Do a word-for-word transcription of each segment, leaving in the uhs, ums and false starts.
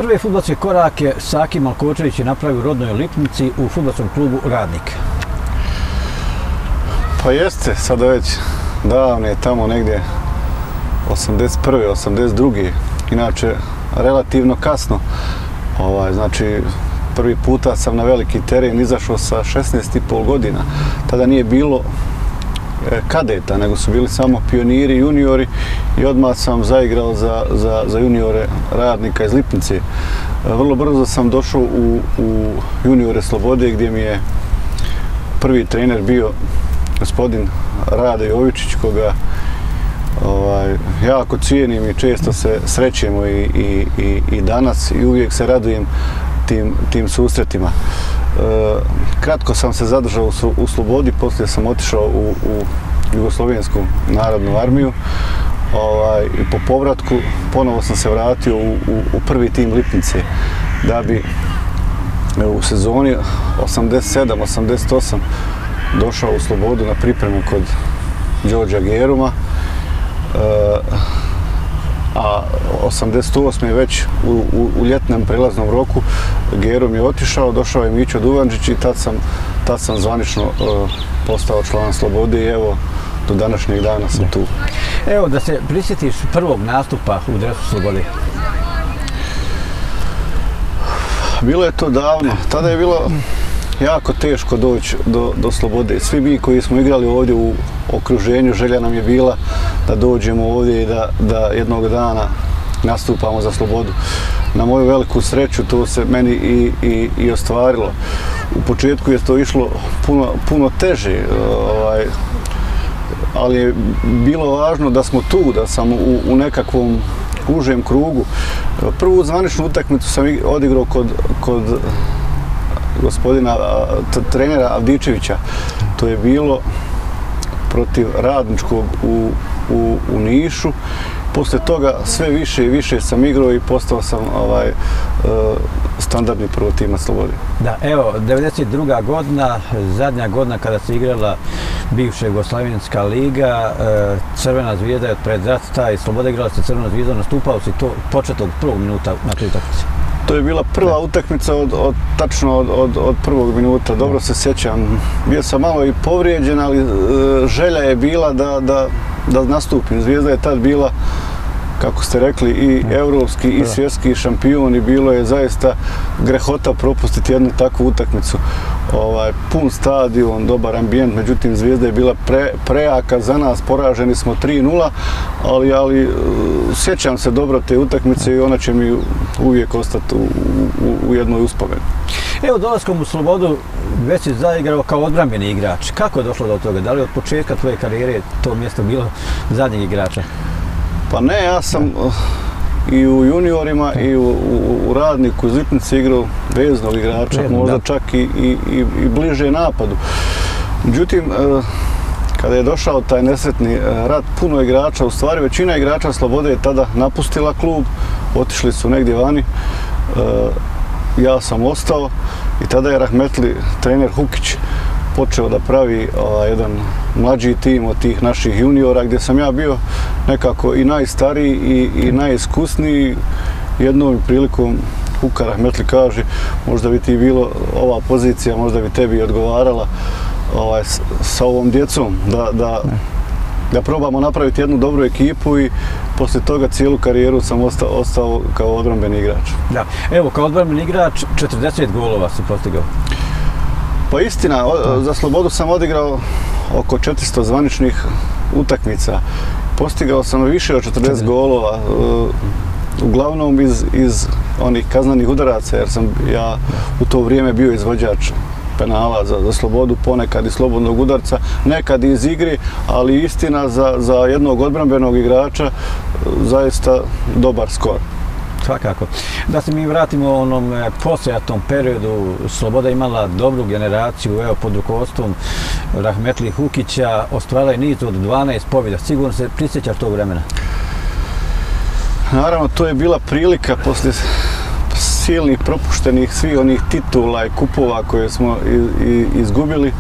Prve fudbalske korake Saki Malkočević je napravio u rodnoj Lipnici u fudbalskom klubu Radnik. Pa jeste, sada već davne, tamo negdje osamdeset prve osamdeset druge Inače, relativno kasno. Ovaj, znači, prvi puta sam na veliki teren izašao sa šesnaest i pol godina. Tada nije bilo kadeta, nego su bili samo pioniri, juniori i odmah sam zaigrao za, za, za juniore Radnika iz Lipnice. Vrlo brzo sam došao u, u juniore Slobode gdje mi je prvi trener bio gospodin Rade Jovičić, koga ovaj, jako cijenim i često se srećemo i, i, i, i danas i uvijek se radujem tim, tim susretima. E, kratko sam se zadržao u, u Slobodi, poslije sam otišao u, u Jugoslovensku narodnu armiju. Ovaj, i po povratku ponovo sam se vratio u, u, u prvi tim Lipnice da bi u sezoni osamdeset sedam osamdeset osam došao u Slobodu na pripremu kod Đorđa Geruma. E, a osamdeset osme već u, u, u ljetnom prelaznom roku Gerum je otišao, došao je Mićo Duvančić i tad sam, tad sam zvanično e, postao član Slobode i evo do današnjeg dana sam tu. Evo da se prisjetiš prvog nastupa u dresu Slobode. Bilo je to davno, tada je bilo jako teško doći do, do Slobode. Svi mi koji smo igrali ovdje u okruženju, želja nam je bila da dođemo ovdje i da, da jednog dana nastupamo za Slobodu. Na moju veliku sreću to se meni i, i, i ostvarilo. U početku je to išlo puno, puno teže, ovaj, ali je bilo važno da smo tu, da sam u, u nekakvom užem krugu. Prvu zvaničnu utakmicu sam odigrao kod, kod gospodina trenera Avdičevića. To je bilo protiv Radničkog u, u, u Nišu. Poslije toga sve više i više sam igrao i postao sam ovaj, standardni prvog tima Slobode. Da, evo, devedeset druga godina, zadnja godina kada se igrala bivša Jugoslavenska liga, Crvena zvijezda je pred rata i Sloboda igrala se Crvenom zvijezdom, nastupao si to početak prvog minuta na toj utakmici. To je bila prva utakmica od, od, tačno od, od, od prvog minuta, dobro se sjećam. Bio sam malo i povrijeđen, ali e, želja je bila da, da, da nastupim. Zvijezda je tad bila, kako ste rekli, i europski i svjetski šampion i bilo je zaista grehota propustiti jednu takvu utakmicu. Ovaj, pun stadion, dobar ambijent, međutim Zvijezda je bila pre, prejaka za nas, poraženi smo tri nula, ali, ali sjećam se dobro te utakmice i ona će mi uvijek ostati u, u, u jednoj uspomeni. Evo, dolaskom u Slobodu već si zaigrao kao odbrambeni igrač. Kako je došlo do toga? Da li od početka tvoje karijere to mjesto bilo zadnjeg igrača? Pa ne, ja sam i u juniorima i u, u, u Radniku iz Lipnice igrao veznog igrača, Vezno, možda da. čak i, i, i bliže napadu. Međutim, kada je došao taj nesretni rat, puno igrača, u stvari većina igrača Slobode je tada napustila klub, otišli su negdje vani. Ja sam ostao i tada je rahmetli trener Hukić počeo da pravi ovaj, jedan mlađi tim od tih naših juniora gdje sam ja bio nekako i najstariji i, i najiskusniji. Jednom prilikom Huka rahmetli kaže možda bi ti bilo ova pozicija, možda bi tebi odgovarala ovaj, s, sa ovom djecom da, da, da probamo napraviti jednu dobru ekipu i poslije toga cijelu karijeru sam ostao, ostao kao odbrambeni igrač. Da. Evo, kao odbrambeni igrač četrdeset golova si postigao. Pa istina, za Slobodu sam odigrao oko četiristo zvaničnih utakmica. Postigao sam više od četrdeset golova, uglavnom iz, iz onih kaznanih udaraca, jer sam ja u to vrijeme bio izvođač penala za, za Slobodu, ponekad i slobodnog udarca, nekad iz igre, ali istina za, za jednog odbrambenog igrača zaista dobar skor. Svakako. Da se mi vratimo u onom poslijatom periodu, Sloboda imala dobru generaciju, evo, pod rukovodstvom rahmetli Hukića, ostvarila je niz od dvanaest pobjeda. Sigurno se prisjećaš tog vremena? Naravno, to je bila prilika poslije silnih propuštenih svih onih titula i kupova koje smo izgubili,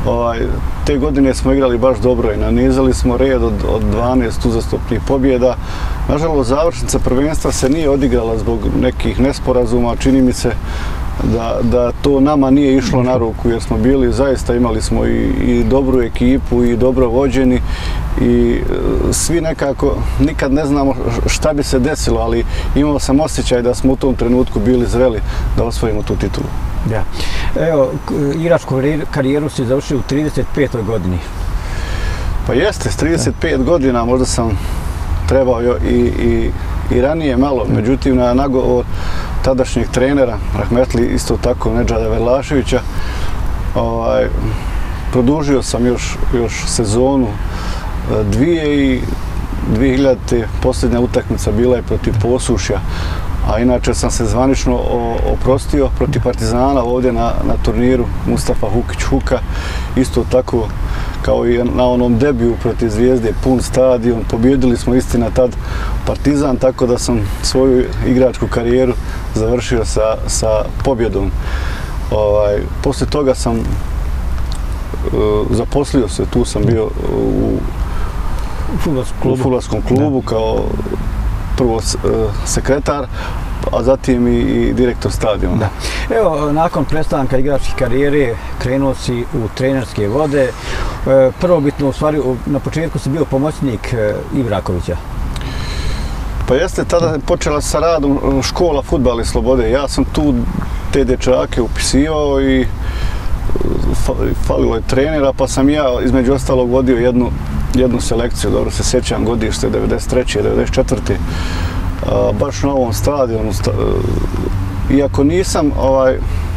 Ovaj, te godine smo igrali baš dobro i nanizali smo red od, od dvanaest uzastopnih pobjeda. Nažalost, završnica prvenstva se nije odigrala zbog nekih nesporazuma. Čini mi se da, da to nama nije išlo na ruku, jer smo bili, zaista imali smo i, i dobru ekipu i dobro vođeni i svi nekako, nikad ne znamo šta bi se desilo, ali imao sam osjećaj da smo u tom trenutku bili zreli da osvojimo tu titulu. Ja. Evo, igračku karijeru si završio u trideset petoj godini. Pa jeste, s trideset pet godina možda sam trebao i, i, i ranije malo, međutim na nagovor tadašnjeg trenera, rahmetli isto tako Nedžada Verlaševića, ovaj, produžio sam još, još sezonu dvije i dvije hiljadite posljednja utakmica bila je protiv Posušja, a inače sam se zvanično oprostio protiv Partizana ovdje na, na turniru Mustafa Hukić Huka, isto tako kao i na onom debiju protiv Zvijezde, pun stadion, pobjedili smo istina tad Partizan, tako da sam svoju igračku karijeru završio sa, sa pobjedom. Ovaj, poslije toga sam uh, zaposlio se, tu sam bio u, u fudbalskom klubu kao prvo uh, sekretar, a zatim i, i direktor stadiona. Da. Evo, nakon prestanka igračke karijere krenuo si u trenerske vode. E, prvobitno, u stvari, na početku si bio pomoćnik e, Ibrakovića. Pa jeste, tada je počela sa radom škola Fudbal i Slobode. Ja sam tu te dječake upisivao i falilo je trenera, pa sam ja između ostalog vodio jednu, jednu selekciju. Dobro se sjećam, godište devedeset treće devedeset četvrte A, baš na ovom stadionu. Sta, iako nisam ovaj,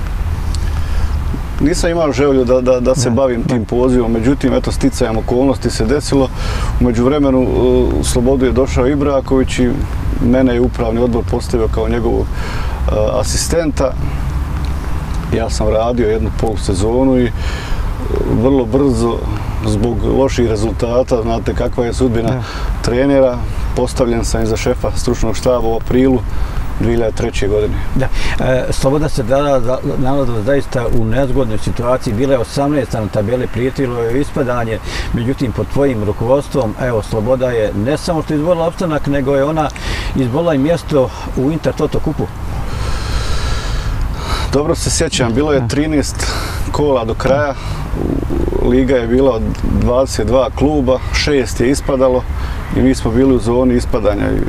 nisam imao želju da, da, da se ne, bavim tim pozivom, međutim, eto, sticajem okolnosti se desilo. U međuvremenu u Slobodu je došao Ibraković i mene je upravni odbor postavio kao njegovog uh, asistenta. Ja sam radio jednu polusezonu i vrlo brzo, zbog loših rezultata, znate kakva je sudbina ne. trenera, postavljen sam iza šefa stručnog štaba u aprilu dvije hiljadite treće. godine. Da. E, Sloboda se dala, nalazila zaista u nezgodnoj situaciji, bila je osamnaesta na tabeli, prijetilo je ispadanje, međutim pod tvojim rukovodstvom, evo, Sloboda je ne samo što izborila opstanak, nego je ona izborila i mjesto u Intertoto kupu. Dobro se sjećam, bilo je trinaest kola do kraja, liga je bila od dvadeset dva kluba, šest je ispadalo i mi smo bili u zoni ispadanja. I,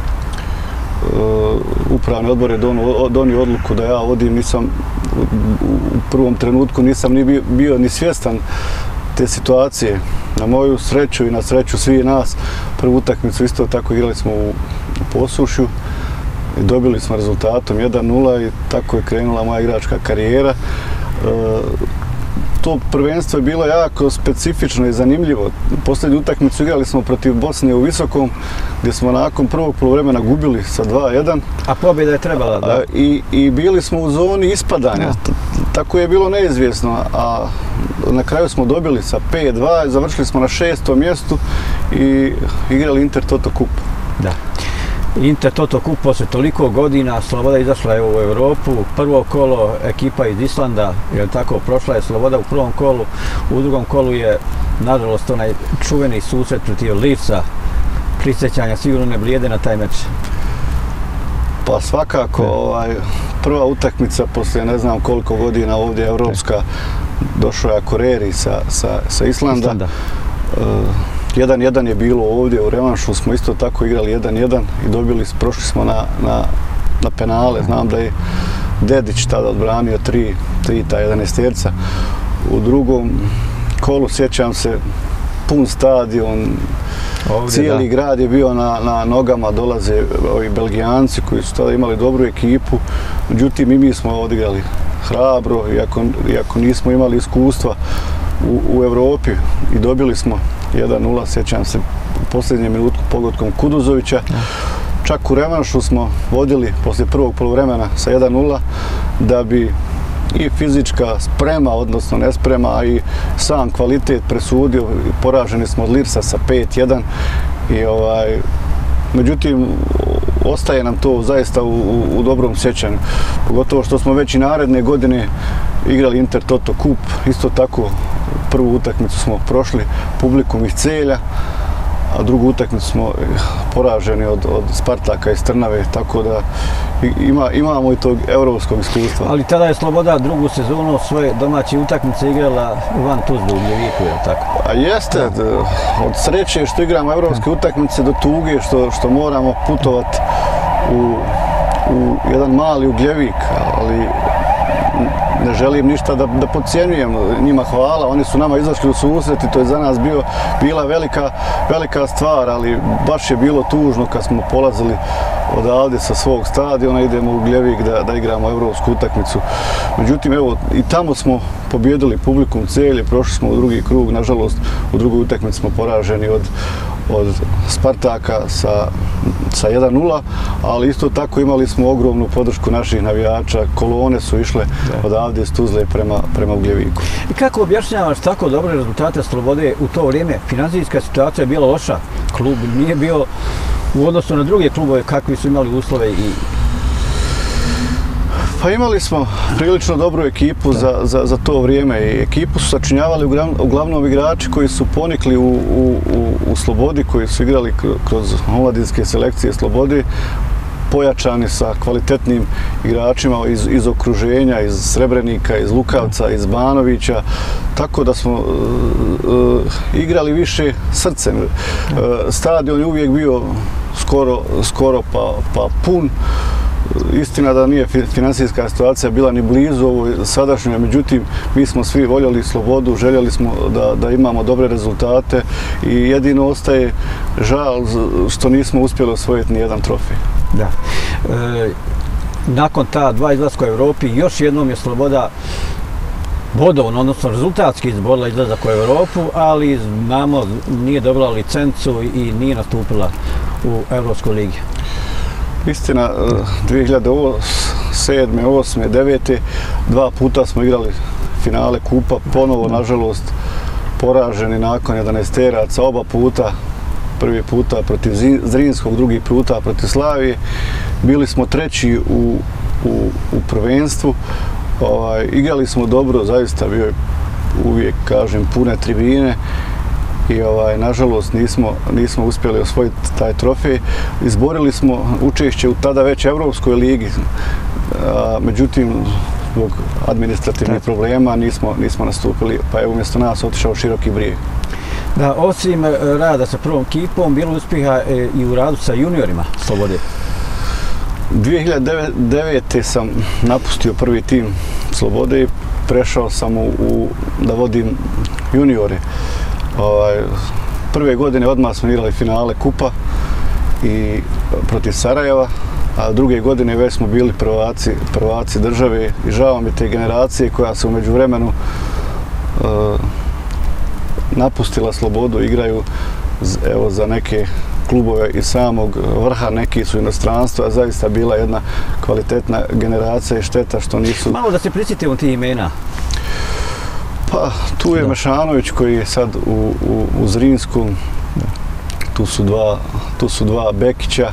uh, upravni odbor je donio, donio odluku da ja vodim, nisam u prvom trenutku nisam ni bio, bio ni svjestan te situacije. Na moju sreću i na sreću svi nas, prvu utakmicu isto tako igrali smo u, u Posušju i dobili smo rezultatom jedan nula i tako je krenula moja igračka karijera. Uh, To prvenstvo je bilo jako specifično i zanimljivo. Posljednju utakmicu igrali smo protiv Bosne u Visokom, gdje smo nakon prvog poluvremena gubili sa dva jedan. A pobjeda je trebala, da? I, i bili smo u zoni ispadanja. Da. Tako je bilo neizvjesno, a na kraju smo dobili sa pet dva i završili smo na šestom mjestu i igrali Intertoto kup. Da. Intertoto kup posle toliko godina, Sloboda izašla je u Europu, prvo kolo ekipa iz Islanda, jer tako, prošla je Sloboda u prvom kolu, u drugom kolu je, nažalost, onaj čuveni susret protiv Leedsa, prisjećanja sigurno ne blijede na taj meč. Pa svakako, ovaj, prva utakmica poslije ne znam koliko godina ovdje evropska, došao je Akureyri sa, sa, sa Islanda. Islanda. Uh, jedan jedan je bilo ovdje, u revanšu smo isto tako igrali jedan jedan i dobili, prošli smo na, na, na penale. Znam da je Dedić tada odbranio tri, tri ta jedanaesterca. U drugom kolu, sjećam se, pun stadion, ovdje, cijeli da. grad je bio na, na nogama, dolaze ovi Belgijanci koji su tada imali dobru ekipu, međutim i mi smo odigrali hrabro, iako, iako nismo imali iskustva u, u Europi i dobili smo jedan nula, sjećam se, u posljednjem minutku pogodkom Kuduzovića. Čak u revanšu smo vodili poslije prvog poluvremena sa jedan nula, da bi i fizička sprema, odnosno nesprema, a i sam kvalitet presudio. Poraženi smo od Lirsa sa pet jedan i ovaj, međutim, ostaje nam to zaista u, u, u dobrom sjećanju. Pogotovo što smo već i naredne godine igrali Intertoto kup, isto tako prvu utakmicu smo prošli publikum iz Celja, a drugu utakmicu smo poraženi od, od Spartaka iz Trnave, tako da ima, imamo i tog europskog iskustva. Ali tada je Sloboda drugu sezonu svoje domaće utakmice igrala van Tuzlu u Gljeviku, je li tako? A jeste, od sreće što igramo europske utakmice do tuge što, što moramo putovati u, u jedan mali Ugljevik, ali ne želim ništa da, da podcjenjujem, njima hvala, oni su nama izašli u susret i to je za nas bio, bila velika, velika stvar, ali baš je bilo tužno kad smo polazili odavde sa svog stadiona, idemo u Gljevik da, da igramo evropsku utakmicu. Međutim, evo, i tamo smo pobjedili publikum Celje, prošli smo u drugi krug, nažalost, u drugoj utakmici smo poraženi od, od Spartaka sa, sa jedan nula, ali isto tako imali smo ogromnu podršku naših navijača, kolone su išle odavde iz Tuzle prema, prema Ugljeviku. I kako objašnjavaš tako dobre rezultate Slobode u to vrijeme? Financijska situacija je bila loša, klub nije bio u odnosu na druge klubove kakvi su imali uslove i... Pa imali smo prilično dobru ekipu za, za, za to vrijeme i ekipu su sačinjavali uglavnom igrači koji su ponikli u, u, u, u Slobodi, koji su igrali kroz omladinske selekcije Slobode, pojačani sa kvalitetnim igračima iz, iz okruženja, iz Srebrenika, iz Lukavca, iz Banovića, tako da smo uh, uh, igrali više srcem. Uh, stadion je uvijek bio skoro, skoro pa, pa pun. Istina da nije financijska situacija bila ni blizu ovoj sadašnjoj, međutim mi smo svi voljeli Slobodu, željeli smo da, da imamo dobre rezultate i jedino ostaje žal što nismo uspjeli osvojiti ni jedan trofej. Da. E, nakon ta dva izlaska u Evropi, još jednom je Sloboda bodovno, odnosno rezultatski izborila izlazak u Evropu, ali znamo nije dobila licencu i nije nastupila u Evropskoj ligi. Istina, dvije hiljade sedme, osme, devete dva puta smo igrali finale kupa, ponovo, nažalost, poraženi nakon jedanaesteraca, oba puta, prvi puta protiv Zrinskog, drugi puta protiv Slavije. Bili smo treći u, u, u prvenstvu, ovaj, igrali smo dobro, zaista bio je uvijek, kažem, pune tribine. I ovaj, nažalost nismo, nismo uspjeli osvojiti taj trofej. Izborili smo učešće u tada već Evropskoj ligi, a, međutim zbog administrativnih problema nismo, nismo nastupili, pa je umjesto nas otišao Široki Brijeg. Da, osim rada sa prvom ekipom, bilo uspjeha i u radu sa juniorima Slobode? dvije hiljade devete. sam napustio prvi tim Slobode i prešao sam u, u, da vodim juniore. Ovaj, prve godine odmah smo igrali finale kupa i protiv Sarajeva, a druge godine već smo bili prvaci, prvaci države i žao mi te generacije koja se u međuvremenu uh, napustila Slobodu, igraju evo, za neke klubove iz samog vrha, neki su inostranstva, zaista bila jedna kvalitetna generacija i šteta što nisu... Malo da se prisjetimo tih imena. Pa, tu je da. Mešanović koji je sad u, u, u Zrinskom, tu su dva, tu su dva Bekića,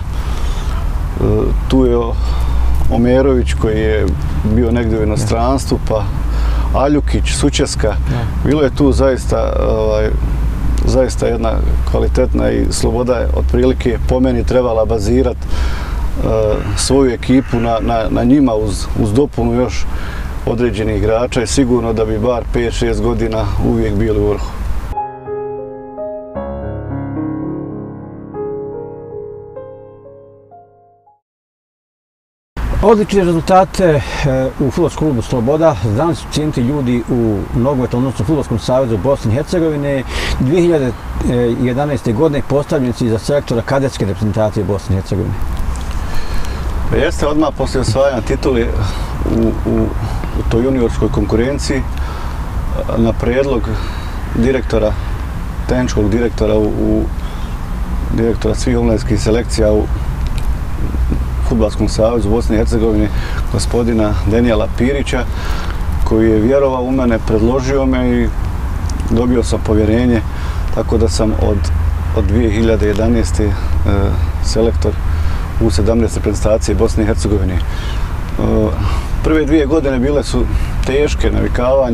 tu je Omerović koji je bio negdje u inostranstvu, pa Aljukić, Sučeska, bilo je tu zaista, ovaj, zaista jedna kvalitetna i Sloboda je otprilike po meni trebala bazirati uh, svoju ekipu na, na, na njima uz, uz dopunu još određenih igrača i sigurno da bi bar pet šest godina uvijek bili u vrhu. Odlične rezultate u fudbalskom klubu Sloboda znali su cijeniti ljudi u nogometu, odnosno Fudbalskom savezu Bosne i Hercegovine. dvije hiljade jedanaeste. godine postavljen si za selektora kadetske reprezentacije Bosne i Hercegovine. Jeste, odmah poslije osvajanja titule u, u, u toj juniorskoj konkurenciji na prijedlog direktora, tehničkog direktora u, u direktora svih omladinskih selekcija u Fudbalskom savezu Bosne i Hercegovine, gospodina Denijela Pirića, koji je vjerovao u mene, predložio me i dobio sam povjerenje, tako da sam od, od dvije hiljade jedanaeste. E, selektor u sedamnaeste reprezentacije Bosne i Hercegovine. E, prve dvije godine bile su teške, navikavanje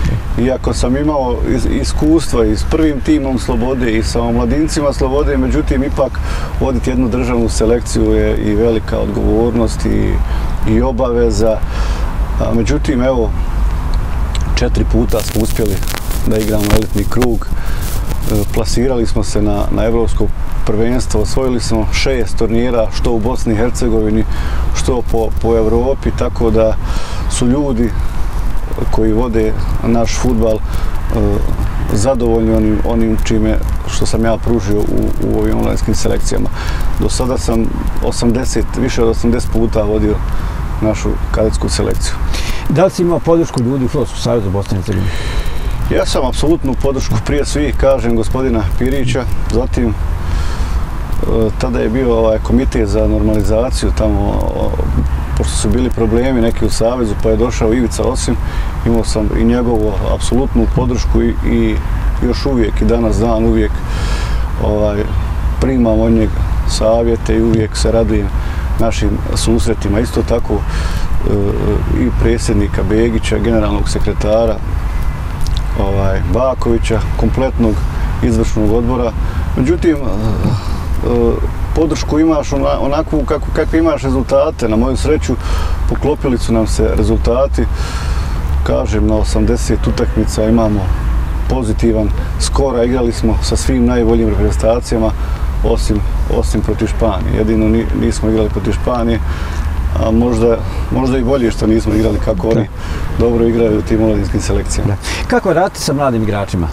Iako sam imao iskustva i s prvim timom Slobode i sa omladincima Slobode, međutim ipak voditi jednu državnu selekciju je i velika odgovornost i, i obaveza. A, međutim, evo, četiri puta smo uspjeli da igramo elitni krug. Plasirali smo se na, na evropsko prvenstvo, osvojili smo šest turnira, što u Bosni i Hercegovini, što po, po Evropi, tako da su ljudi koji vode naš fudbal zadovoljni onim, onim čime što sam ja pružio u, u ovim omladinskim selekcijama. Do sada sam osamdeset, više od osamdeset puta vodio našu kadetsku selekciju. Da li si imao podršku ljudi u Fudbalskom savezu Bosne i Hercegovine? Ja sam apsolutnu podršku prije svih, kažem, gospodina Pirića, zatim tada je bio ovaj komitet za normalizaciju tamo, pošto su bili problemi neki u savezu, pa je došao Ivica Osim, imao sam i njegovu apsolutnu podršku i, i još uvijek i danas dan uvijek ovaj, primam od njega savjete i uvijek se radujem našim susretima. Isto tako i predsjednika Begića, generalnog sekretara ovaj, Bakovića, kompletnog izvršnog odbora. Međutim, podršku imaš onakvu kako, kakve imaš rezultate. Na moju sreću poklopili su nam se rezultati. Kažem, na osamdeset utakmica imamo pozitivan skor, a igrali smo sa svim najboljim reprezentacijama osim, osim protiv Španije. Jedino nismo igrali protiv Španije, a možda, možda i bolje što nismo igrali kako oni dobro igraju u tim omladinskim selekcijama. Da. Kako raditi sa mladim igračima?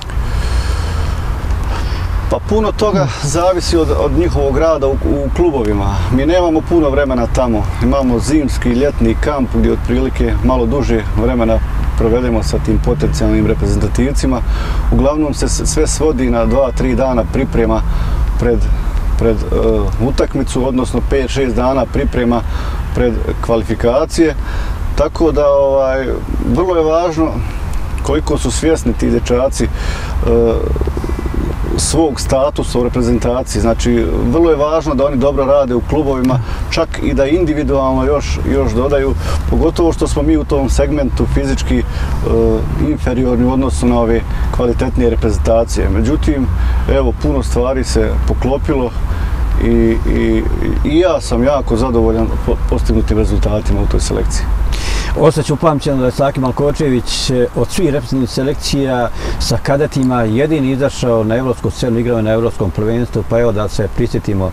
Pa puno toga zavisi od, od njihovog rada u, u klubovima. Mi nemamo puno vremena tamo. Imamo zimski, ljetni kamp gdje otprilike malo duže vremena provedemo sa tim potencijalnim reprezentativcima. Uglavnom se sve svodi na dva tri dana priprema pred, pred uh, utakmicu, odnosno pet šest dana priprema pred kvalifikacije. Tako da ovaj, vrlo je važno koliko su svjesni ti dječaci uh, svog statusa u reprezentaciji. Znači, vrlo je važno da oni dobro rade u klubovima, čak i da individualno još, još dodaju, pogotovo što smo mi u tom segmentu fizički uh, inferiorni u odnosu na ove kvalitetnije reprezentacije. Međutim, evo, puno stvari se poklopilo i, i, i ja sam jako zadovoljan postignutim rezultatima u toj selekciji. Ostaće upamćeno da je Saki Malkočević od svih reprezentativnih selekcija sa kadetima jedini izašao na evropsku scenu, igrao na evropskom prvenstvu, pa evo da se prisjetimo.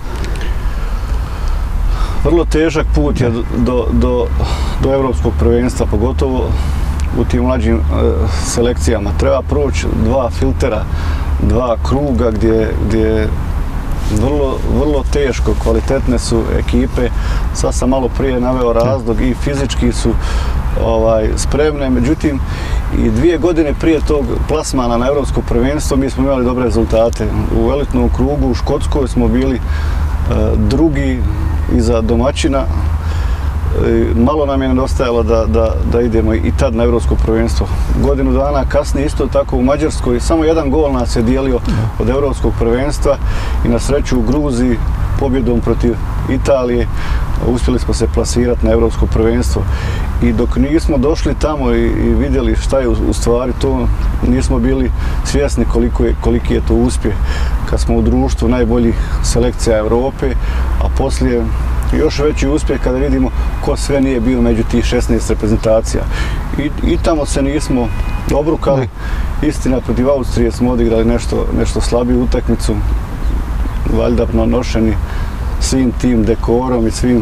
Vrlo težak put je do, do, do evropskog prvenstva, pogotovo u tim mlađim uh, selekcijama. Treba proći dva filtera, dva kruga gdje, gdje Vrlo, vrlo teško, kvalitetne su ekipe. Sad sam malo prije naveo razlog i fizički su ovaj, spremne. Međutim, i dvije godine prije tog plasmana na evropsko prvenstvo mi smo imali dobre rezultate. U elitnom krugu u Škotskoj smo bili e, drugi iza domaćina. E, malo nam je nedostajalo da, da, da idemo i tad na evropsko prvenstvo. Godinu dana kasnije isto tako u Mađarskoj. Samo jedan gol nas je dijelio od evropskog prvenstva i na sreću u Gruziji pobjedom protiv Italije uspjeli smo se plasirati na evropsko prvenstvo. I dok nismo došli tamo i, i vidjeli šta je u, u stvari to, nismo bili svjesni koliko je, koliki je to uspjeh kad smo u društvu najboljih selekcija Europe, a poslije još veći uspjeh kada vidimo ko sve nije bio među tih šesnaest reprezentacija. I, i tamo se nismo obrukali. Istina, protiv Austrije smo odigrali nešto, nešto slabiju utakmicu, valjda nošeni svim tim dekorom i svim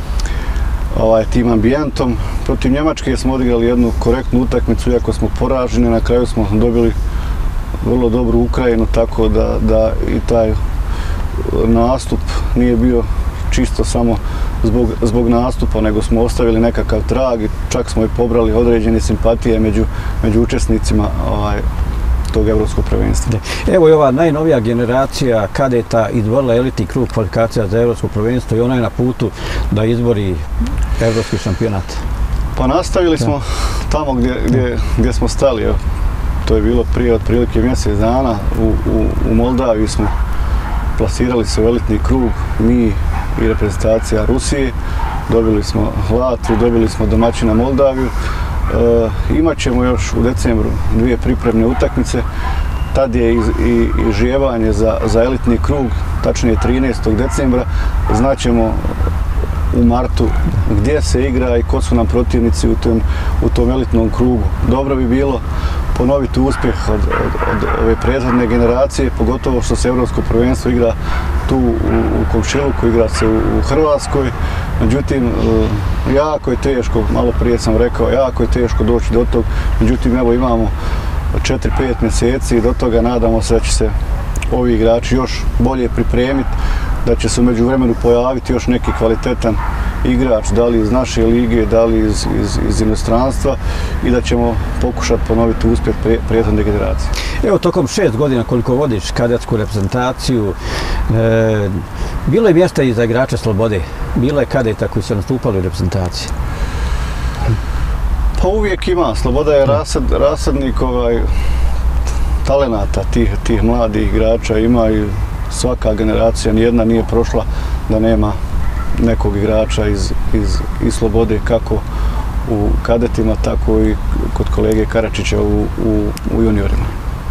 ovaj, tim ambijentom. Protiv Njemačke smo odigrali jednu korektnu utakmicu, iako smo poraženi, na kraju smo dobili vrlo dobru Ukrajinu, tako da, da i taj nastup nije bio čisto samo zbog, zbog nastupa, nego smo ostavili nekakav trag i čak smo i pobrali određene simpatije među, među učesnicima ovaj, tog evropskog prvenstva. Evo i ova najnovija generacija kadeta izborila elitni krug kvalifikacija za evropsko prvenstvo i ona je na putu da izbori evropski šampionat. Pa nastavili smo tamo gdje, gdje, gdje smo stali. Evo. To je bilo prije otprilike mjesec dana. U, u, u Moldaviji smo plasirali se u elitni krug, mi i reprezentacija Rusije. Dobili smo Latviju, dobili smo domaćina Moldaviju. imat ćemo još u decembru dvije pripremne utakmice. Tad je i, i, i žijevanje za, za elitni krug, tačnije trinaestog decembra. Znaćemo u martu gdje se igra i ko su nam protivnici u tom, u tom elitnom krugu. Dobro bi bilo ponoviti uspjeh od, od, od ove prethodne generacije, pogotovo što se Europsko prvenstvo igra tu u, u Komšiluku, igra se u, u Hrvatskoj. Međutim, jako je teško, malo prije sam rekao, jako je teško doći do tog. Međutim, evo imamo četiri pet mjeseci i do toga nadamo se da će se ovi igrači još bolje pripremiti, da će se u međuvremenu pojaviti još neki kvalitetan igrač, da li iz naše lige, da li iz, iz, iz inostranstva i da ćemo pokušati ponoviti uspjeh prethodne generacije. Evo, tokom šest godina koliko vodiš kadetsku reprezentaciju, e, bilo je mjesta i za igrače Slobode? Bilo je kadeta koji su nastupali u reprezentaciji? Pa uvijek ima. Sloboda je rasad, rasadnik ovaj, talenata tih, tih mladih igrača. Ima i svaka generacija, nijedna nije prošla da nema nekog igrača iz, iz, iz Slobode, kako u kadetima, tako i kod kolege Karačića u, u, u juniorima.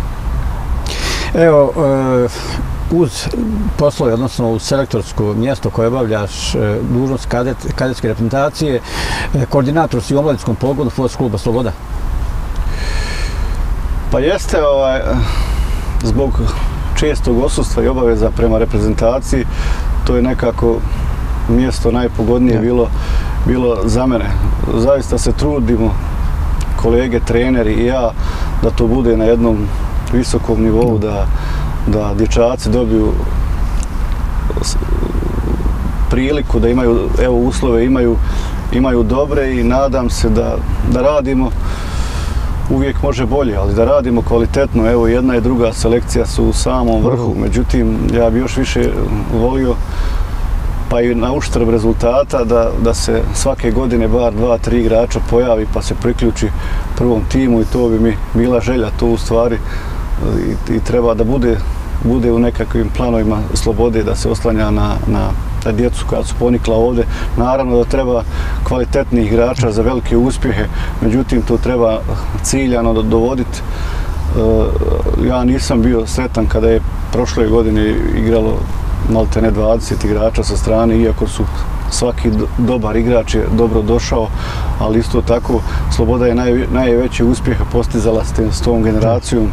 Evo, e, uz poslove, odnosno uz selektorsko mjesto koje obavljaš, e, dužnost kadet, kadetske reprezentacije, e, koordinator si u omladinskom pogonu Fotbalskog kluba Sloboda. Pa jeste, ovaj, zbog čestog odsustva i obaveza prema reprezentaciji, to je nekako mjesto najpogodnije bilo, bilo za mene. Zaista se trudimo, kolege, treneri i ja, da to bude na jednom visokom nivou, da, da dječaci dobiju priliku, da imaju, evo, uslove, imaju, imaju dobre i nadam se da, da radimo. Uvijek može bolje, ali da radimo kvalitetno. Evo, jedna i druga selekcija su u samom vrhu, međutim, ja bi još više volio, pa i na uštrb rezultata, da, da se svake godine bar dva, tri igrača pojavi pa se priključi prvom timu i to bi mi bila želja, to u stvari i, i treba da bude, bude u nekakvim planovima Slobode, da se oslanja na, na, na djecu koja su ponikla ovdje. Naravno da treba kvalitetnih igrača za velike uspjehe, međutim to treba ciljano dovoditi. Ja nisam bio sretan kada je prošle godine igralo malte ne dvadeset igrača sa strane, iako su svaki dobar igrač je dobro došao, ali isto tako Sloboda je naj, najveće uspjehe postizala s tom generacijom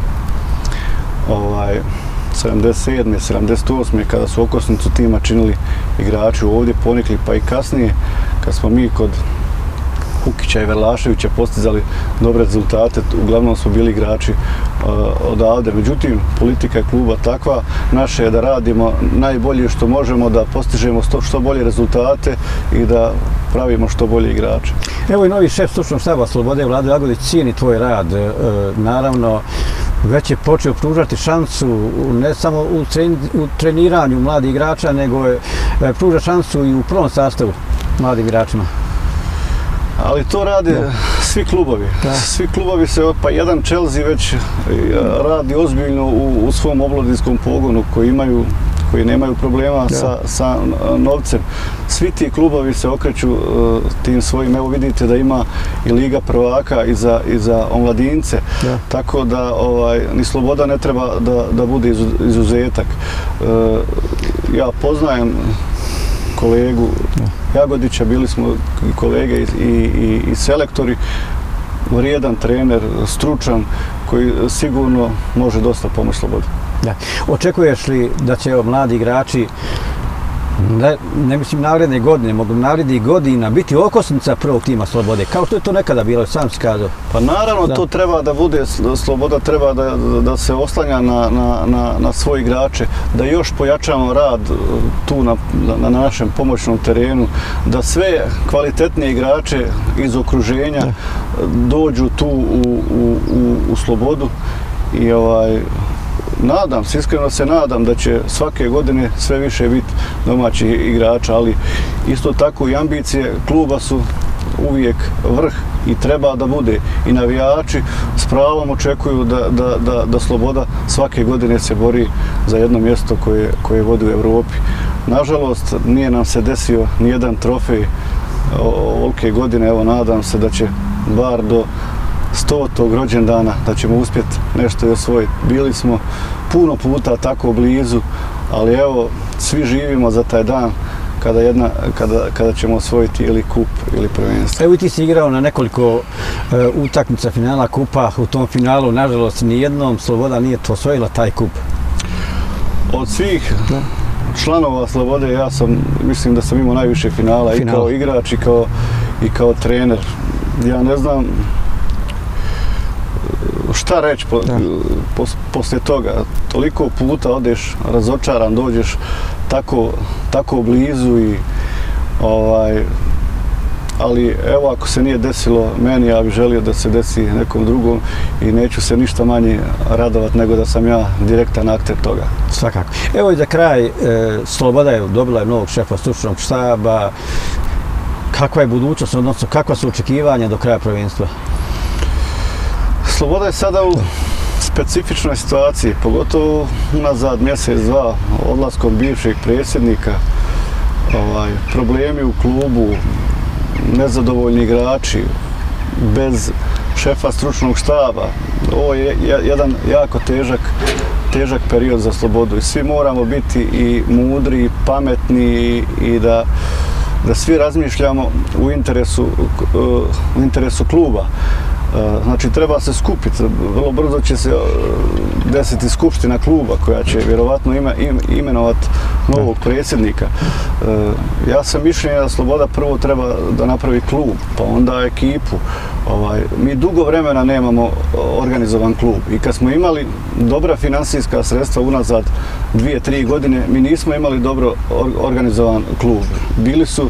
ovaj, sedamdeset sedme, sedamdeset osme kada su okosnicu tima činili igrači ovdje, ponikli, pa i kasnije kad smo mi kod Hukića i Verlaševića postizali dobre rezultate, uglavnom su bili igrači uh, odavde. Međutim, politika je kluba takva, naše je da radimo najbolje što možemo, da postižemo sto, što bolje rezultate i da pravimo što bolje igrače. Evo i novi šef stručnog štaba Slobode, Vlado Jagodić, cijeni tvoj rad. E, naravno, već je počeo pružati šansu ne samo u, tren, u treniranju mladih igrača, nego je e, pruža šansu i u prvom sastavu mladim igračima. Ali to rade da. svi klubovi. Da. Svi klubovi se, pa jedan Chelsea već radi ozbiljno u, u svom omladinskom pogonu koji imaju, koji nemaju problema sa, sa novcem. Svi ti klubovi se okreću uh, tim svojim, evo vidite da ima i Liga prvaka i za, i za omladince. Da. Tako da ovaj, ni Sloboda ne treba da, da bude izuzetak. Uh, ja poznajem kolegu Jagodića, bili smo kolege i, i, i selektori, vrijedan trener, stručan, koji sigurno može dosta pomoći Slobodi. Da. Očekuješ li da će evo, mladi igrači, ne, ne mislim naredne godine, mogu narednih godina biti okosnica prvog tima Slobode, kao što je to nekada bilo, sam si kazao? Pa naravno da. To treba da bude, Sloboda treba da, da se oslanja na, na, na, na svoje igrače, da još pojačamo rad tu na, na našem pomoćnom terenu, da sve kvalitetne igrače iz okruženja da. dođu tu u, u, u, u Slobodu i ovaj, nadam se, iskreno se nadam da će svake godine sve više biti domaćih igrača, ali isto tako i ambicije kluba su uvijek vrh i treba da bude. I navijači s pravom očekuju da, da, da, da Sloboda svake godine se bori za jedno mjesto koje, koje vodi u Evropi. Nažalost, nije nam se desio nijedan trofej ovolike godine, evo nadam se da će bar do stotog rođendana, da ćemo uspjeti nešto i osvojiti. Bili smo puno puta tako blizu, ali evo, svi živimo za taj dan kada, jedna, kada, kada ćemo osvojiti ili kup ili prvenstvo. Evo i ti si igrao na nekoliko e, utakmica finala kupa. U tom finalu, nažalost, nijednom Sloboda nije osvojila taj kup. Od svih članova Slobode ja sam, mislim da sam imao najviše finala Final. i kao igrač i kao, i kao trener. Ja ne znam šta reći po, po, poslije toga. Toliko puta odeš razočaran, dođeš tako, tako blizu i ovaj, ali evo ako se nije desilo meni, ja bih želio da se desi nekom drugom i neću se ništa manje radovat nego da sam ja direktan akter toga. Svakako. Evo i za kraj, e, Sloboda je dobila je novog šefa stručnog štaba. Kakva je budućnost, odnosno kakva su očekivanja do kraja prvenstva? Sloboda je sada u specifičnoj situaciji, pogotovo unazad mjesec, dva, odlaskom bivšeg predsjednika, ovaj, problemi u klubu, nezadovoljni igrači, bez šefa stručnog štaba. Ovo je jedan jako težak, težak period za Slobodu i svi moramo biti i mudri, i pametni i da, da svi razmišljamo u interesu, u interesu kluba. Znači, treba se skupiti. Vrlo brzo će se desiti skupština kluba koja će vjerovatno ima, im, imenovati novog predsjednika. Ja sam mišljenja da Sloboda prvo treba da napravi klub, pa onda ekipu. Ovaj, mi dugo vremena nemamo organizovan klub i kad smo imali dobra finansijska sredstva unazad dvije, tri godine, mi nismo imali dobro organizovan klub. Bili su uh,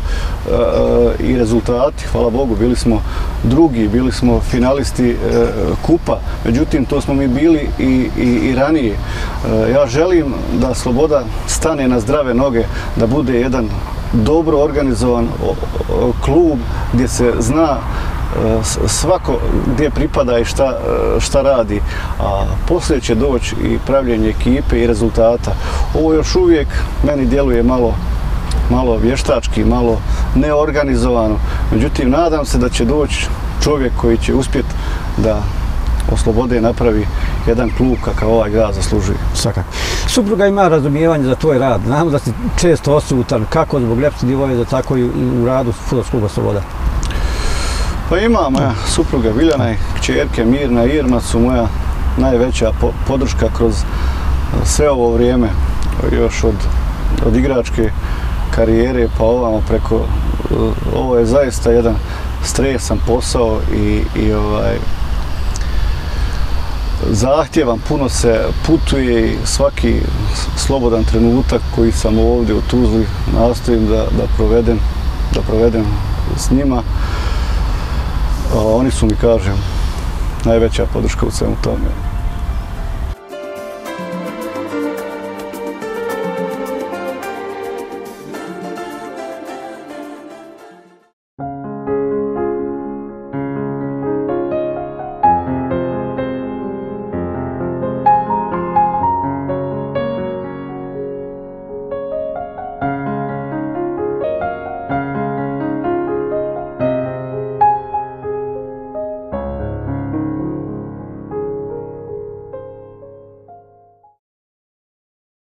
i rezultati, hvala Bogu, bili smo drugi, bili smo finalisti uh, kupa, međutim to smo mi bili i, i, i ranije. Uh, ja želim da Sloboda stane na zdrave noge, da bude jedan dobro organizovan klub gdje se zna svako gdje pripada i šta, šta radi, a poslije će doći i pravljenje ekipe i rezultata. Ovo još uvijek meni djeluje malo, malo vještački, malo neorganizovano, međutim nadam se da će doći čovjek koji će uspjeti da od Slobode napravi jedan klub kakav ovaj grad zaslužuje. Svakako. Supruga ima razumijevanje za tvoj rad. Znamo da si često odsutan, kako zbog ljepše djevojčice, tako i u radu fudbalskog kluba Sloboda. Pa ima moja supruga Biljana i kćerke Mirna i Irma su moja najveća po podrška kroz sve ovo vrijeme, još od, od igračke karijere pa ovamo preko, ovo je zaista jedan stresan posao i, i ovaj, zahtjevan, puno se putuje i svaki slobodan trenutak koji sam ovdje u Tuzli nastojim da, da, provedem, da provedem s njima. Oni su mi, kažem, najveća podrška u svemu tome.